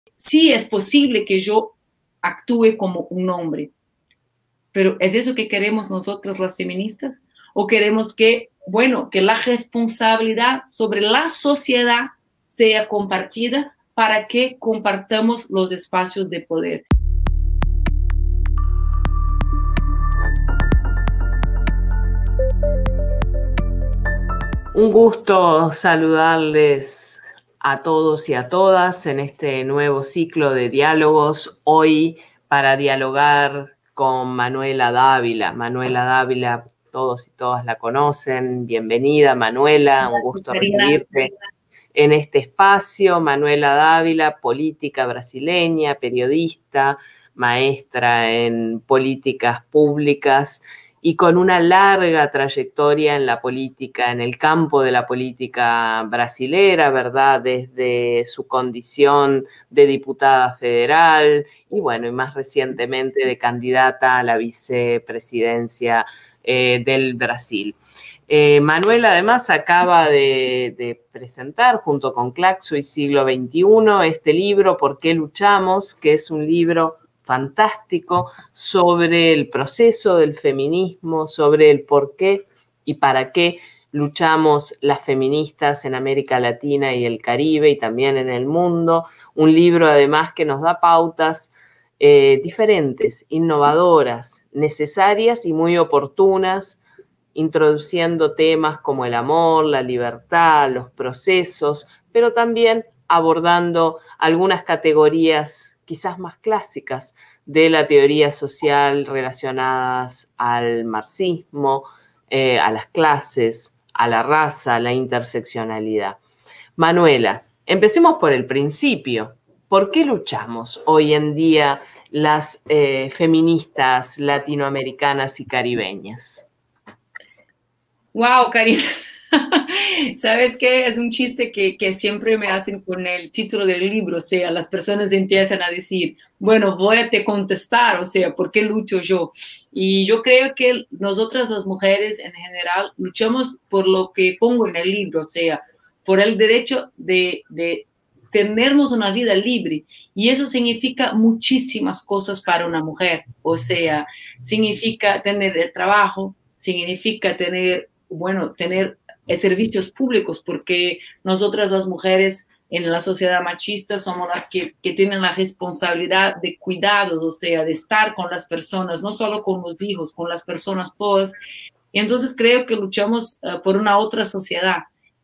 sí es posible que yo actúe como un hombre, pero ¿es eso que queremos nosotras las feministas? ¿O queremos que, bueno, que la responsabilidad sobre la sociedad sea compartida para que compartamos los espacios de poder? Un gusto saludarles a todos y a todas en este nuevo ciclo de diálogos, hoy para dialogar con Manuela Dávila. Manuela Dávila, todos y todas la conocen. Bienvenida, Manuela, un gusto recibirte en este espacio. Manuela Dávila, política brasileña, periodista, maestra en políticas públicas y con una larga trayectoria en la política, en el campo de la política brasilera, ¿verdad? Desde su condición de diputada federal y bueno, y más recientemente de candidata a la vicepresidencia del Brasil. Manuela además acaba de presentar junto con Claxo y Siglo XXI este libro, ¿Por qué luchamos?, que es un libro fantástico sobre el proceso del feminismo, sobre el por qué y para qué luchamos las feministas en América Latina y el Caribe y también en el mundo. Un libro además que nos da pautas diferentes, innovadoras, necesarias y muy oportunas, introduciendo temas como el amor, la libertad, los procesos, pero también abordando algunas categorías quizás más clásicas de la teoría social relacionadas al marxismo, a las clases, a la raza, a la interseccionalidad. Manuela, empecemos por el principio. ¿Por qué luchamos hoy en día las feministas latinoamericanas y caribeñas? Wow, Karina. ¿Sabes qué? Es un chiste que siempre me hacen con el título del libro. O sea, las personas empiezan a decir, bueno, voy a te contestar, o sea, ¿por qué lucho yo? Y yo creo que nosotras las mujeres en general luchamos por lo que pongo en el libro, o sea, por el derecho de tenernos una vida libre. Y eso significa muchísimas cosas para una mujer. O sea, significa tener el trabajo, significa tener, bueno, tener servicios públicos, porque nosotras las mujeres en la sociedad machista somos las que tienen la responsabilidad de cuidados, o sea, de estar con las personas, no solo con los hijos, con las personas todas. Y entonces creo que luchamos por una otra sociedad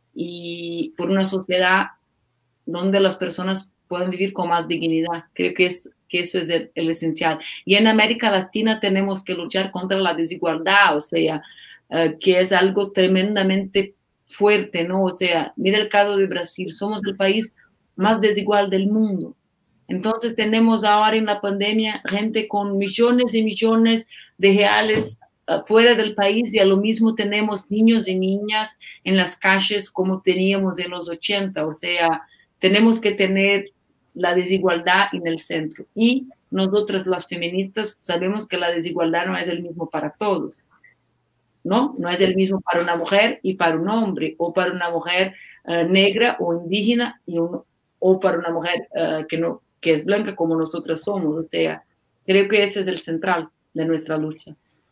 y por una sociedad donde las personas puedan vivir con más dignidad. Creo que eso es el esencial. Y en América Latina tenemos que luchar contra la desigualdad, o sea, que es algo tremendamente fuerte, ¿no? O sea, mira el caso de Brasil, somos el país más desigual del mundo. Entonces tenemos ahora en la pandemia gente con millones y millones de reales fuera del país y a lo mismo tenemos niños y niñas en las calles como teníamos en los 80, o sea, tenemos que tener la desigualdad en el centro. Y nosotras las feministas sabemos que la desigualdad no es el mismo para todos, ¿no? No es el mismo para una mujer y para un hombre, o para una mujer negra o indígena o para una mujer que es blanca como nosotras somos. O sea, creo que eso es el central de nuestra lucha.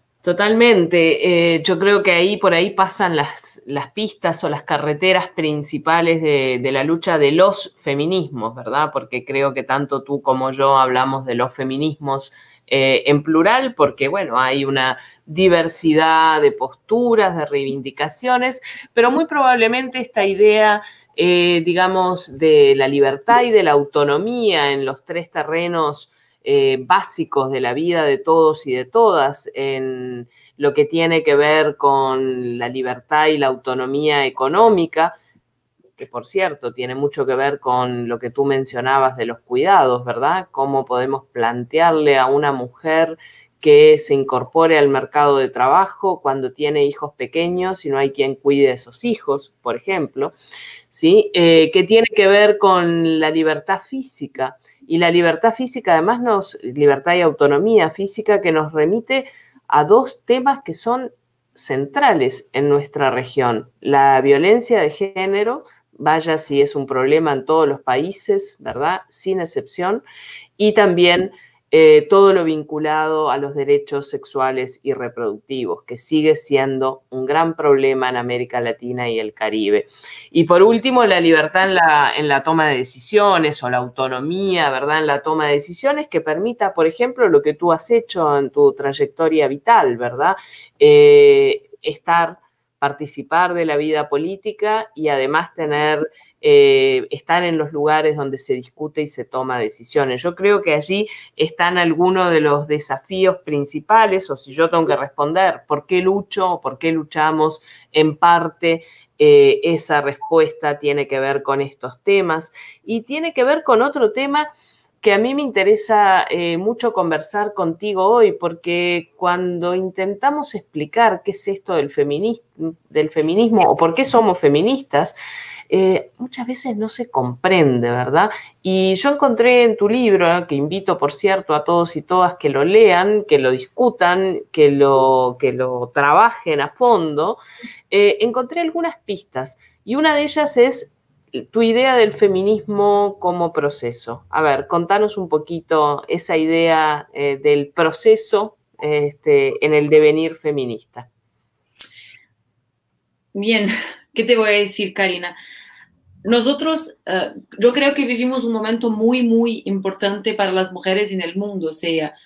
Totalmente. Yo creo que por ahí pasan las pistas o las carreteras principales de la lucha de los feminismos, ¿verdad? Porque creo que tanto tú como yo hablamos de los feminismos en plural, porque, bueno, hay una diversidad de posturas, de reivindicaciones, pero muy probablemente esta idea, digamos, de la libertad y de la autonomía en los tres terrenos básicos de la vida de todos y de todas, en lo que tiene que ver con la libertad y la autonomía económica, que por cierto tiene mucho que ver con lo que tú mencionabas de los cuidados, ¿verdad? Cómo podemos plantearle a una mujer que se incorpore al mercado de trabajo cuando tiene hijos pequeños y no hay quien cuide a esos hijos, por ejemplo, ¿sí? Que tiene que ver con la libertad física. Y la libertad física además libertad y autonomía física que nos remite a dos temas que son centrales en nuestra región. La violencia de género, vaya si es un problema en todos los países, ¿verdad? Sin excepción. Y también todo lo vinculado a los derechos sexuales y reproductivos, que sigue siendo un gran problema en América Latina y el Caribe. Y por último, la libertad en la toma de decisiones o la autonomía, ¿verdad? En la toma de decisiones que permita, por ejemplo, lo que tú has hecho en tu trayectoria vital, ¿verdad? Participar de la vida política y además estar en los lugares donde se discute y se toma decisiones. Yo creo que allí están algunos de los desafíos principales, o si yo tengo que responder por qué lucho o por qué luchamos, en parte esa respuesta tiene que ver con estos temas y tiene que ver con otro tema que a mí me interesa mucho conversar contigo hoy, porque cuando intentamos explicar qué es esto del feminismo o por qué somos feministas, muchas veces no se comprende, ¿verdad? Y yo encontré en tu libro, que invito, por cierto, a todos y todas que lo lean, que lo discutan, que lo trabajen a fondo, encontré algunas pistas y una de ellas es tu idea del feminismo como proceso. A ver, contanos un poquito esa idea del proceso en el devenir feminista. Bien, ¿qué te voy a decir, Karina? Nosotros, yo creo que vivimos un momento muy, muy importante para las mujeres en el mundo. O sea,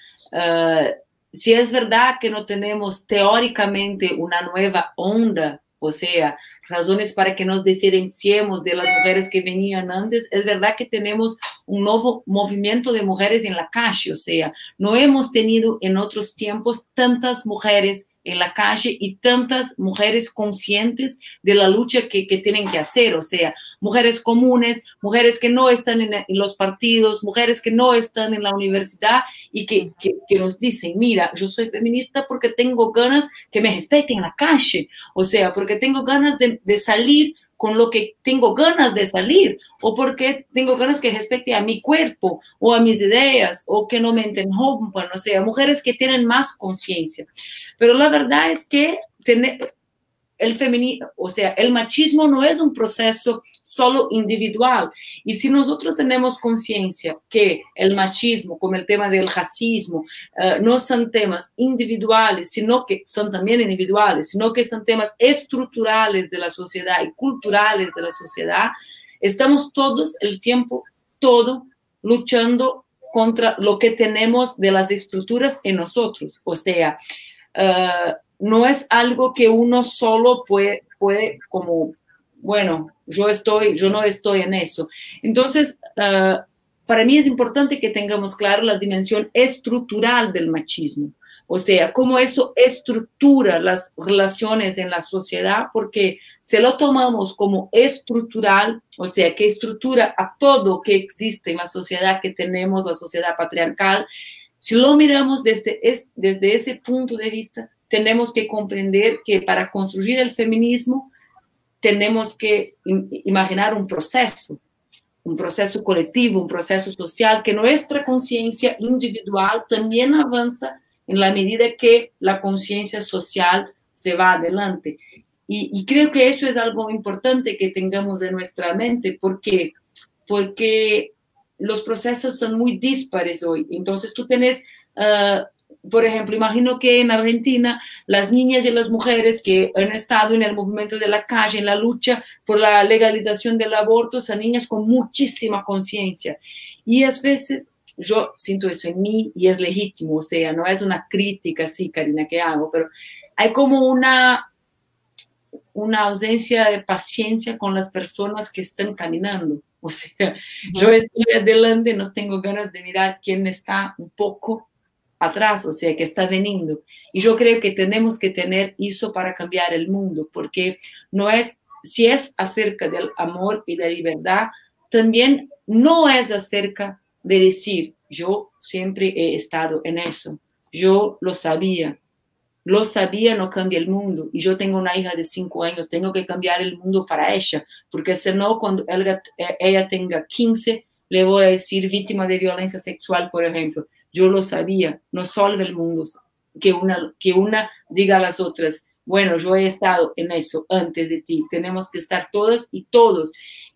si es verdad que no tenemos teóricamente una nueva onda, o sea, razones para que nos diferenciemos de las mujeres que venían antes, es verdad que tenemos un nuevo movimiento de mujeres en la calle. O sea, no hemos tenido en otros tiempos tantas mujeres en la calle y tantas mujeres conscientes de la lucha que tienen que hacer. O sea, mujeres comunes, mujeres que no están en los partidos, mujeres que no están en la universidad y que nos dicen, mira, yo soy feminista porque tengo ganas que me respeten en la calle. O sea, porque tengo ganas de salir con lo que tengo ganas de salir, o porque tengo ganas que respete a mi cuerpo o a mis ideas, o que no me interrumpan. O sea, mujeres que tienen más conciencia. Pero la verdad es que el feminismo, o sea, el machismo no es un proceso solo individual. Y si nosotros tenemos conciencia que el machismo, como el tema del racismo, no son temas individuales, sino que son también individuales, sino que son temas estructurales de la sociedad y culturales de la sociedad, estamos todos el tiempo, todo, luchando contra lo que tenemos de las estructuras en nosotros. O sea, no es algo que uno solo puede como, bueno, yo no estoy en eso. Entonces, para mí es importante que tengamos claro la dimensión estructural del machismo. O sea, cómo eso estructura las relaciones en la sociedad, porque si lo tomamos como estructural, o sea, que estructura a todo que existe en la sociedad que tenemos, la sociedad patriarcal, si lo miramos desde ese punto de vista, tenemos que comprender que para construir el feminismo tenemos que imaginar un proceso colectivo, un proceso social, que nuestra conciencia individual también avanza en la medida que la conciencia social se va adelante. Y creo que eso es algo importante que tengamos en nuestra mente, porque los procesos son muy dispares hoy. Entonces tú tenés, por ejemplo, imagino que en Argentina las niñas y las mujeres que han estado en el movimiento de la calle, en la lucha por la legalización del aborto, son niñas con muchísima conciencia. Y a veces yo siento eso en mí y es legítimo, o sea, no es una crítica así, Karina, que hago, pero hay como una ausencia de paciencia con las personas que están caminando. O sea, yo estoy adelante, no tengo ganas de mirar quién está un poco atrás, o sea, que está veniendo. Y yo creo que tenemos que tener eso para cambiar el mundo, porque no es, si es acerca del amor y de la libertad, también no es acerca de decir, yo siempre he estado en eso, yo lo sabía, no cambia el mundo. Y yo tengo una hija de 5 años, tengo que cambiar el mundo para ella, porque si no, cuando ella tenga 15, le voy a decir víctima de violencia sexual, por ejemplo. Yo lo sabía, no salva el mundo que una diga a las otras, bueno, yo he estado en eso antes de ti. Tenemos que estar todas y todos.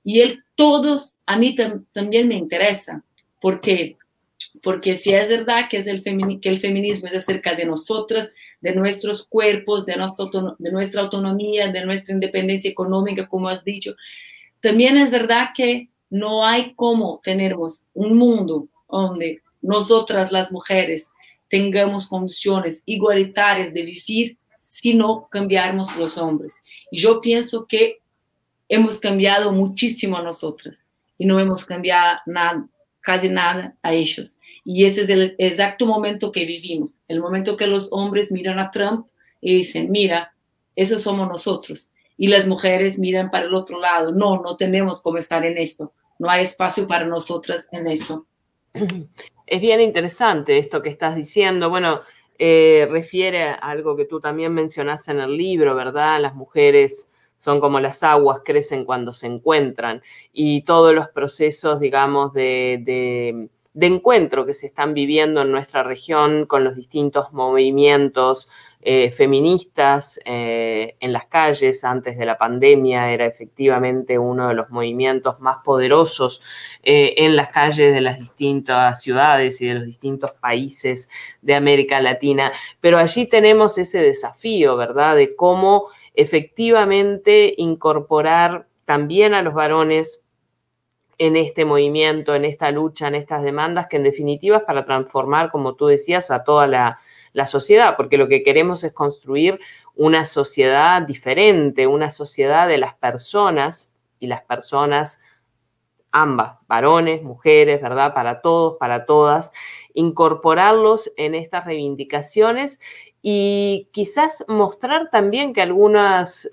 Y todos, a mí también me interesa. ¿Por qué? Porque si es verdad que, que el feminismo es acerca de nosotras, de nuestros cuerpos, de nuestra autonomía, de nuestra independencia económica, como has dicho, también es verdad que no hay cómo tenemos un mundo donde nosotras las mujeres tengamos condiciones igualitarias de vivir si no cambiarmos los hombres. Y yo pienso que hemos cambiado muchísimo a nosotras y no hemos cambiado nada, casi nada a ellos. Y ese es el exacto momento que vivimos, el momento que los hombres miran a Trump y dicen, mira, esos somos nosotros. Y las mujeres miran para el otro lado, no, no tenemos cómo estar en esto, no hay espacio para nosotras en eso. Es bien interesante esto que estás diciendo. Bueno, refiere a algo que tú también mencionaste en el libro, ¿verdad? Las mujeres son como las aguas, crecen cuando se encuentran, y todos los procesos, digamos, de encuentro que se están viviendo en nuestra región con los distintos movimientos feministas en las calles antes de la pandemia, era efectivamente uno de los movimientos más poderosos en las calles de las distintas ciudades y de los distintos países de América Latina. Pero allí tenemos ese desafío, ¿verdad?, de cómo efectivamente incorporar también a los varones en este movimiento, en esta lucha, en estas demandas, que en definitiva es para transformar, como tú decías, a toda la sociedad, porque lo que queremos es construir una sociedad diferente, una sociedad de las personas, y las personas ambas, varones, mujeres, ¿verdad? Para todos, para todas, incorporarlos en estas reivindicaciones y quizás mostrar también que algunos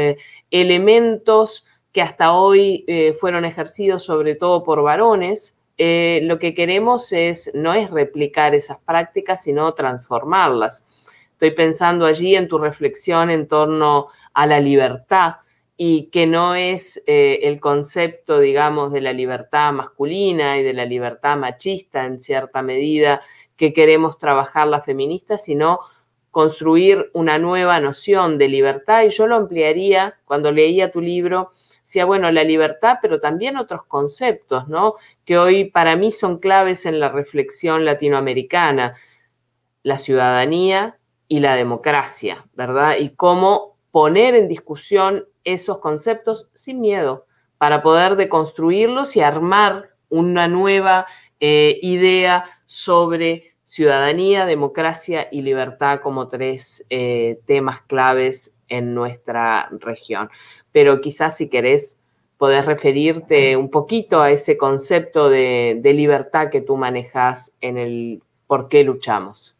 elementos que hasta hoy fueron ejercidos sobre todo por varones, lo que queremos no es replicar esas prácticas, sino transformarlas. Estoy pensando allí en tu reflexión en torno a la libertad, y que no es el concepto, digamos, de la libertad masculina y de la libertad machista en cierta medida que queremos trabajar las feministas, sino construir una nueva noción de libertad. Y yo lo ampliaría, cuando leía tu libro, decía, bueno, la libertad, pero también otros conceptos, ¿no?, que hoy para mí son claves en la reflexión latinoamericana: la ciudadanía y la democracia, ¿verdad? Y cómo poner en discusión esos conceptos sin miedo para poder deconstruirlos y armar una nueva idea sobre ciudadanía, democracia y libertad como tres temas claves en nuestra región. Pero quizás, si querés, podés referirte un poquito a ese concepto de libertad que tú manejas en el por qué luchamos.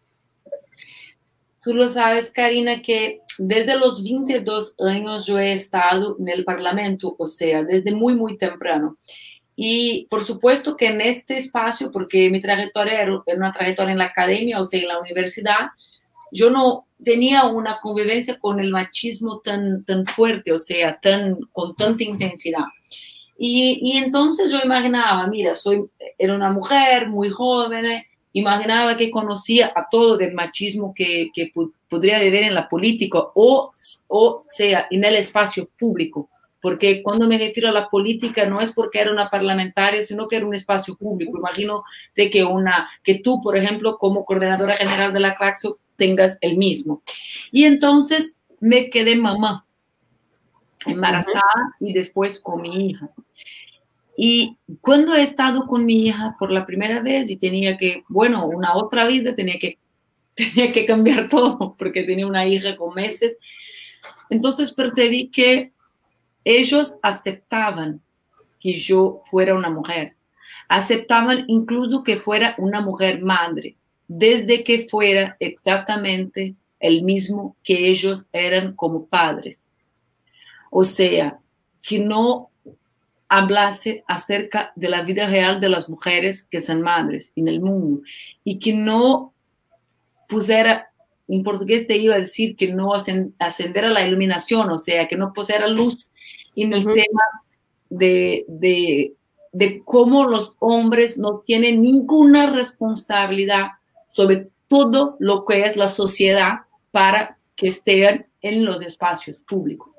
Tú lo sabes, Karina, que desde los 22 años yo he estado en el Parlamento, o sea, desde muy, muy temprano. Y por supuesto que en este espacio, porque mi trayectoria era una trayectoria en la academia, o sea, en la universidad, yo no tenía una convivencia con el machismo tan fuerte, o sea, con tanta intensidad. Y entonces yo imaginaba, mira, era una mujer muy joven, imaginaba que conocía a todo del machismo que podría vivir en la política o sea, en el espacio público. Porque cuando me refiero a la política no es porque era una parlamentaria, sino que era un espacio público. Imagino de que tú, por ejemplo, como coordinadora general de la Claxo, tengas el mismo. Y entonces me quedé mamá, embarazada, y después con mi hija. Y cuando he estado con mi hija por la primera vez y tenía que, bueno, una otra vida, tenía que cambiar todo porque tenía una hija con meses, entonces percibí que ellos aceptaban que yo fuera una mujer, aceptaban incluso que fuera una mujer madre, desde que fuera exactamente el mismo que ellos eran como padres. O sea, que no hablase acerca de la vida real de las mujeres que son madres en el mundo y que no pusiera, en portugués te iba a decir que no ascender a la iluminación, o sea, que no pusiera luz en el tema de cómo los hombres no tienen ninguna responsabilidad sobre todo lo que es la sociedad para que estén en los espacios públicos.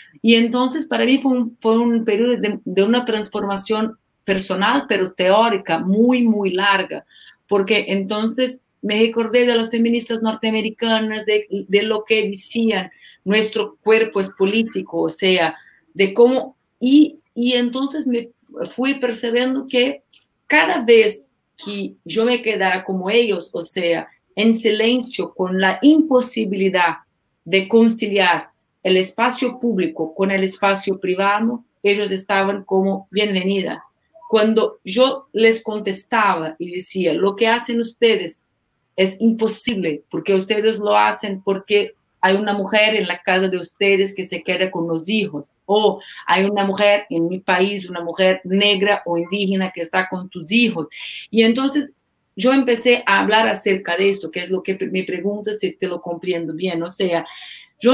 Y entonces para mí fue un periodo de una transformación personal, pero teórica, muy, muy larga, porque entonces me recordé de las feministas norteamericanas, de lo que decían, nuestro cuerpo es político, o sea, de cómo, y entonces me fui percibiendo que cada vez que yo me quedara como ellos, o sea, en silencio, con la imposibilidad de conciliar el espacio público con el espacio privado, ellos estaban como bienvenida. Cuando yo les contestaba y decía, lo que hacen ustedes es imposible, porque ustedes lo hacen porque hay una mujer en la casa de ustedes que se queda con los hijos, o hay una mujer en mi país, una mujer negra o indígena que está con tus hijos. Y entonces yo empecé a hablar acerca de esto, que es lo que me preguntas si te lo comprendo bien. O sea, yo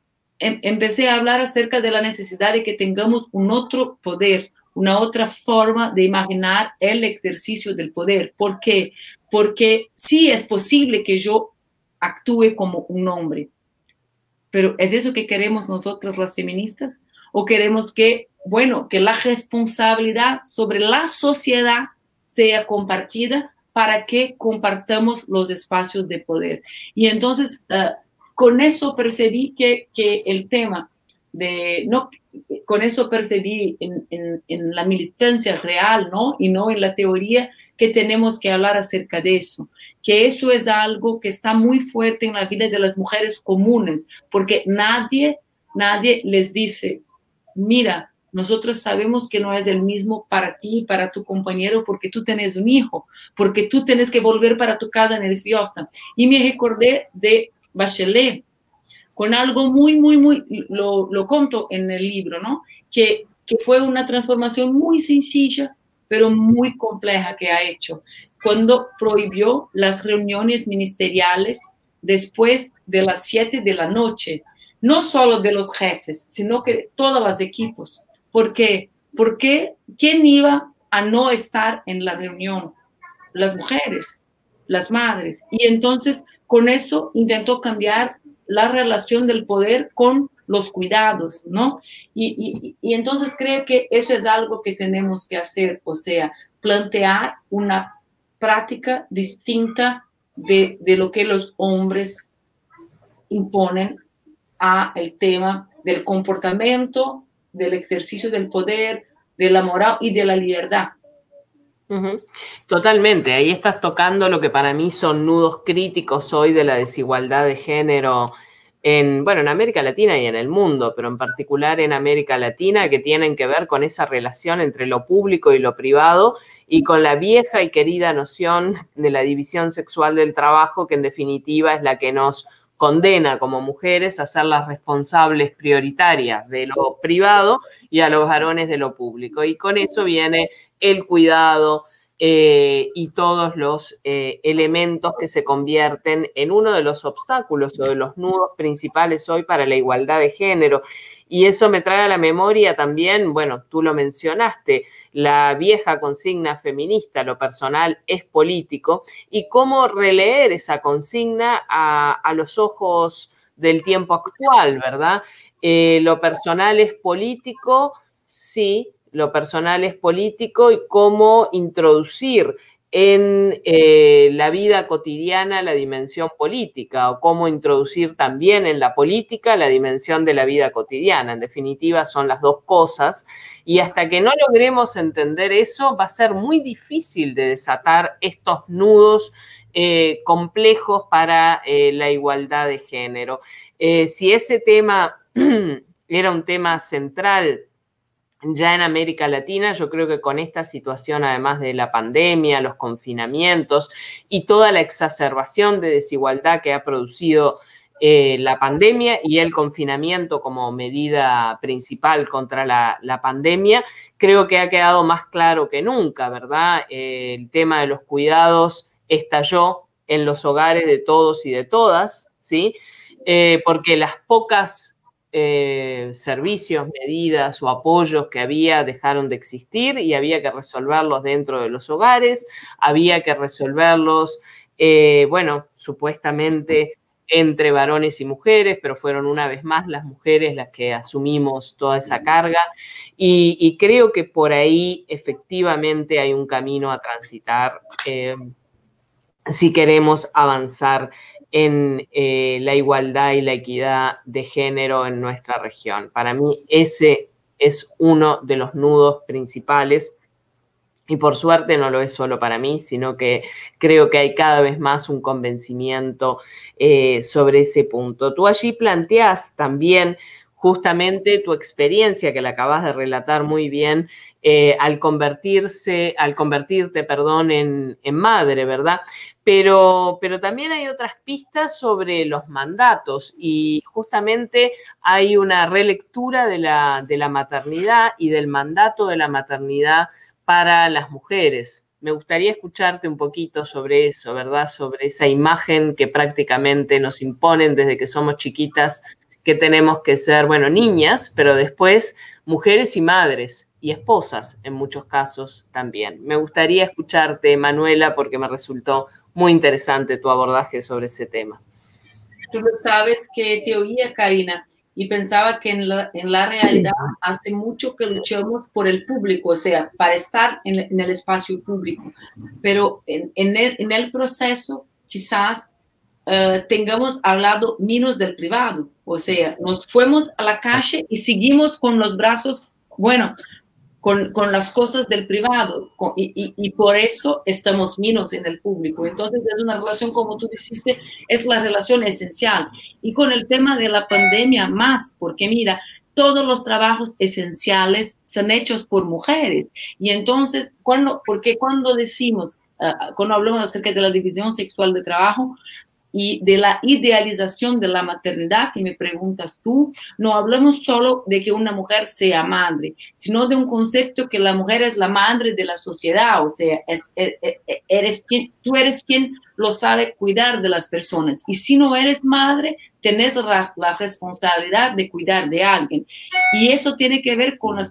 empecé a hablar acerca de la necesidad de que tengamos un otro poder, una otra forma de imaginar el ejercicio del poder. ¿Por qué? Porque sí es posible que yo actúe como un hombre, pero ¿es eso que queremos nosotras las feministas? ¿O queremos que, bueno, que la responsabilidad sobre la sociedad sea compartida para que compartamos los espacios de poder? Y entonces, con eso percibí que el tema de, no, con eso percibí en la militancia real, ¿no? Y no en la teoría, que tenemos que hablar acerca de eso, que eso es algo que está muy fuerte en la vida de las mujeres comunes, porque nadie les dice, mira, nosotros sabemos que no es el mismo para ti y para tu compañero porque tú tienes un hijo, porque tú tienes que volver para tu casa nerviosa. Y me recordé de Bachelet, con algo muy, muy, muy, lo conto en el libro, ¿no? Que fue una transformación muy sencilla, pero muy compleja que ha hecho, cuando prohibió las reuniones ministeriales después de las 7 de la noche, no solo de los jefes, sino que de todos los equipos. ¿Por qué? Porque ¿quién iba a no estar en la reunión? Las mujeres, las madres. Y entonces con eso intentó cambiar la relación del poder con los cuidados, ¿no? Y entonces creo que eso es algo que tenemos que hacer, o sea, plantear una práctica distinta de lo que los hombres imponen a el tema del comportamiento, del ejercicio del poder, de la moral y de la libertad. Totalmente, ahí estás tocando lo que para mí son nudos críticos hoy de la desigualdad de género en América Latina y en el mundo, pero en particular en América Latina, que tienen que ver con esa relación entre lo público y lo privado y con la vieja y querida noción de la división sexual del trabajo, que en definitiva es la que nos condena como mujeres a ser las responsables prioritarias de lo privado y a los varones de lo público. Y con eso viene el cuidado y todos los elementos que se convierten en uno de los obstáculos o de los nudos principales hoy para la igualdad de género. Y eso me trae a la memoria también, bueno, tú lo mencionaste, la vieja consigna feminista, lo personal es político, y cómo releer esa consigna a los ojos del tiempo actual, ¿verdad? Lo personal es político, sí, lo personal es político, y cómo introducir en la vida cotidiana la dimensión política, o cómo introducir también en la política la dimensión de la vida cotidiana. En definitiva, son las dos cosas, y hasta que no logremos entender eso, va a ser muy difícil de desatar estos nudos complejos para la igualdad de género. Si ese tema era un tema central ya en América Latina, yo creo que con esta situación, además de la pandemia, los confinamientos y toda la exacerbación de desigualdad que ha producido la pandemia y el confinamiento como medida principal contra la pandemia, creo que ha quedado más claro que nunca, ¿verdad? El tema de los cuidados estalló en los hogares de todos y de todas, ¿sí? Porque las pocas servicios, medidas o apoyos que había dejaron de existir, y había que resolverlos dentro de los hogares, había que resolverlos, supuestamente entre varones y mujeres, pero fueron una vez más las mujeres las que asumimos toda esa carga y creo que por ahí efectivamente hay un camino a transitar si queremos avanzar en la igualdad y la equidad de género en nuestra región. Para mí ese es uno de los nudos principales. Y por suerte no lo es solo para mí, sino que creo que hay cada vez más un convencimiento sobre ese punto. Tú allí planteas también justamente tu experiencia, que la acabas de relatar muy bien, al convertirte, en madre, ¿verdad? Pero también hay otras pistas sobre los mandatos y justamente hay una relectura de la maternidad y del mandato de la maternidad para las mujeres. Me gustaría escucharte un poquito sobre eso, ¿verdad? Sobre esa imagen que prácticamente nos imponen desde que somos chiquitas, que tenemos que ser, bueno, niñas, pero después mujeres y madres y esposas en muchos casos también. Me gustaría escucharte, Manuela, porque me resultó muy interesante tu abordaje sobre ese tema. Tú lo sabes que te oía, Karina, y pensaba que en la realidad hace mucho que luchamos por el público, o sea, para estar en el espacio público, pero en el proceso quizás tengamos hablado menos del privado, o sea, nos fuimos a la calle y seguimos con los brazos, bueno, con las cosas del privado y por eso estamos menos en el público. Entonces es una relación, como tú dijiste, es la relación esencial. Y con el tema de la pandemia más, porque mira, todos los trabajos esenciales son hechos por mujeres. Y entonces, porque cuando decimos, cuando hablamos acerca de la división sexual de trabajo, y de la idealización de la maternidad que me preguntas tú, no hablamos solo de que una mujer sea madre, sino de un concepto que la mujer es la madre de la sociedad, o sea, tú eres quien lo sabe cuidar de las personas, y si no eres madre, tenés la responsabilidad de cuidar de alguien, y eso tiene que ver con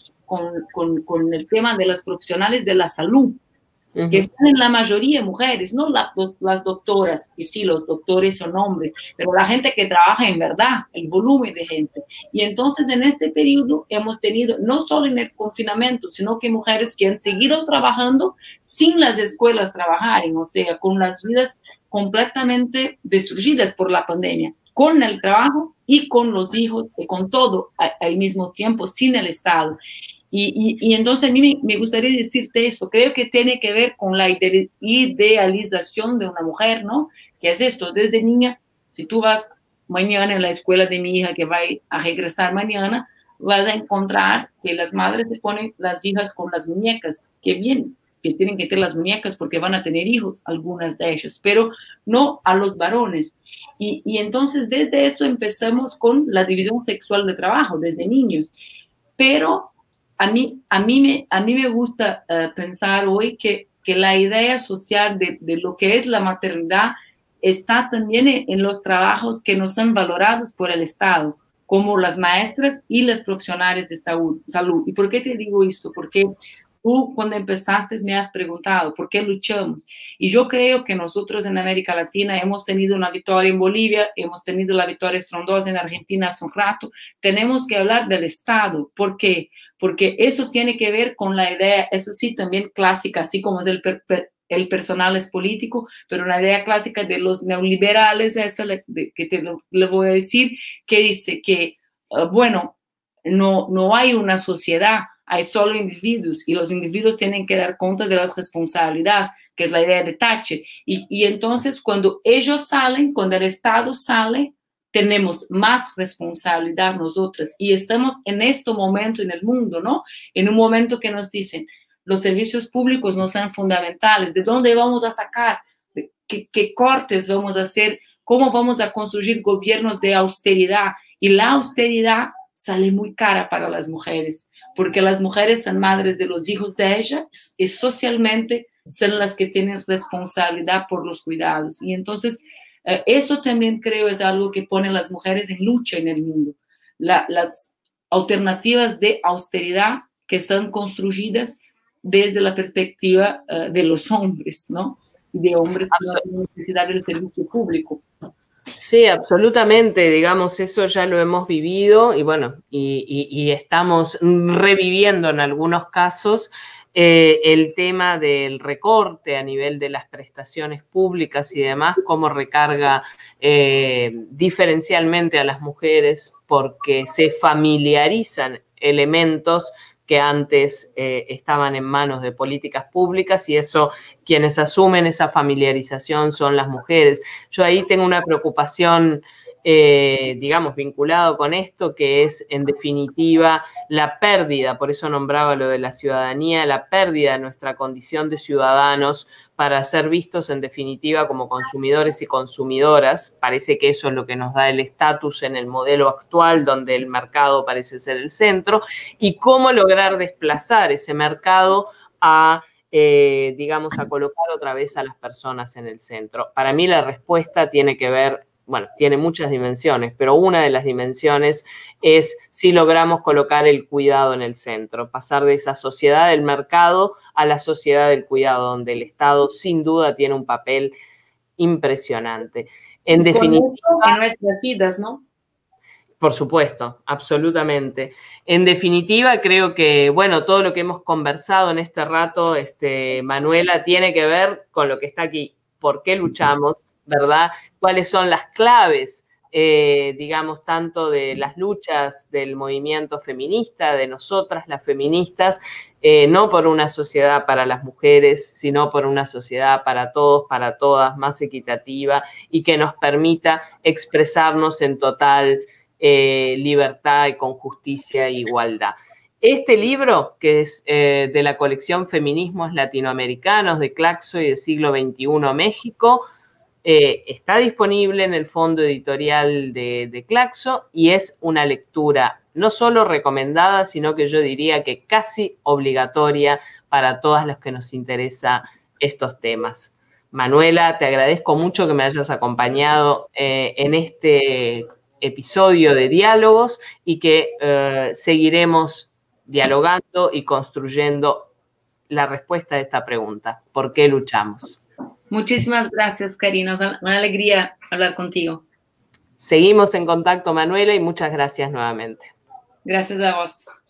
el tema de las profesionales de la salud, que están en la mayoría mujeres, no las doctoras, y sí, los doctores son hombres, pero la gente que trabaja en verdad, el volumen de gente. Y entonces en este periodo hemos tenido, no solo en el confinamiento, sino que mujeres que han seguido trabajando sin las escuelas trabajar, o sea, con las vidas completamente destruidas por la pandemia, con el trabajo y con los hijos, y con todo al mismo tiempo, sin el Estado. Y entonces a mí me gustaría decirte eso, creo que tiene que ver con la idealización de una mujer, ¿no? Que es esto, desde niña, si tú vas mañana en la escuela de mi hija que va a regresar mañana, vas a encontrar que las madres se ponen las hijas con las muñecas, que bien, que tienen que tener las muñecas porque van a tener hijos, algunas de ellas, pero no a los varones. Y entonces desde esto empezamos con la división sexual de trabajo, desde niños, pero a mí me gusta pensar hoy que la idea social de lo que es la maternidad está también en los trabajos que no son valorados por el Estado, como las maestras y las profesionales de salud. ¿Y por qué te digo esto? Porque tú cuando empezaste me has preguntado por qué luchamos. Y yo creo que nosotros en América Latina hemos tenido una victoria en Bolivia, hemos tenido la victoria estrondosa en Argentina hace un rato. Tenemos que hablar del Estado. ¿Por qué? Porque eso tiene que ver con la idea, eso sí, también clásica, así como es el personal es político, pero una idea clásica de los neoliberales, esa que le voy a decir, que dice que, bueno, no hay una sociedad, hay solo individuos y los individuos tienen que dar cuenta de las responsabilidades, que es la idea de Thatcher. Y entonces cuando ellos salen, cuando el Estado sale, tenemos más responsabilidad nosotras y estamos en este momento en el mundo, ¿no? En un momento que nos dicen, los servicios públicos no son fundamentales, ¿de dónde vamos a sacar? ¿Qué cortes vamos a hacer? ¿Cómo vamos a construir gobiernos de austeridad? Y la austeridad sale muy cara para las mujeres, porque las mujeres son madres de los hijos de ellas y socialmente son las que tienen responsabilidad por los cuidados. Y entonces, eso también creo es algo que pone a las mujeres en lucha en el mundo. Las alternativas de austeridad que están construidas desde la perspectiva de los hombres, ¿no? De hombres que no tienen necesidad del servicio público. Sí, absolutamente, digamos, eso ya lo hemos vivido y bueno, y estamos reviviendo en algunos casos el tema del recorte a nivel de las prestaciones públicas y demás, cómo recarga diferencialmente a las mujeres porque se familiarizan elementos que antes estaban en manos de políticas públicas y eso, quienes asumen esa familiarización son las mujeres. Yo ahí tengo una preocupación, digamos, vinculado con esto, que es, en definitiva, la pérdida, por eso nombraba lo de la ciudadanía, la pérdida de nuestra condición de ciudadanos para ser vistos, en definitiva, como consumidores y consumidoras. Parece que eso es lo que nos da el estatus en el modelo actual, donde el mercado parece ser el centro, y cómo lograr desplazar ese mercado a digamos, a colocar otra vez a las personas en el centro. Para mí la respuesta tiene que ver, bueno, tiene muchas dimensiones, pero una de las dimensiones es si logramos colocar el cuidado en el centro, pasar de esa sociedad del mercado a la sociedad del cuidado, donde el Estado sin duda tiene un papel impresionante. En definitiva, en nuestras vidas, ¿no? por supuesto, absolutamente. En definitiva, creo que, bueno, todo lo que hemos conversado en este rato, Manuela, tiene que ver con lo que está aquí. ¿Por qué luchamos? ¿Verdad? ¿Cuáles son las claves, digamos, tanto de las luchas del movimiento feminista, de nosotras las feministas, no por una sociedad para las mujeres, sino por una sociedad para todos, para todas, más equitativa y que nos permita expresarnos en total libertad y con justicia e igualdad. Este libro, que es de la colección Feminismos Latinoamericanos de Claxo y de Siglo XXI México, está disponible en el fondo editorial de Claxo y es una lectura no solo recomendada, sino que yo diría que casi obligatoria para todas las que nos interesa estos temas. Manuela, te agradezco mucho que me hayas acompañado en este episodio de diálogos y que seguiremos dialogando y construyendo la respuesta a esta pregunta. ¿Por qué luchamos? Muchísimas gracias, Karina. Una alegría hablar contigo. Seguimos en contacto, Manuela, y muchas gracias nuevamente. Gracias a vos.